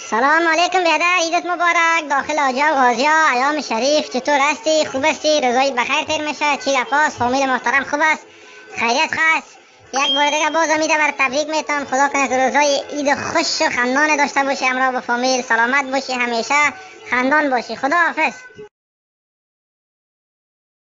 سلام علیکم بیادر، عیدت مبارک. داخل آجا و غازی ها ایام شریف، چطور هستی؟ خوب هستی؟ روزای بخیر تیر میشه؟ چی گپاست؟ فامیل محترم خوب است؟ خیریت خاص؟ یک بار دیگه باز امیده بر تبریک میتونم. خدا کنه که روزای عید خوش و خندان داشته باشی، همراه با فامیل سلامت باشی، همیشه خندان باشی. خدا حافظ.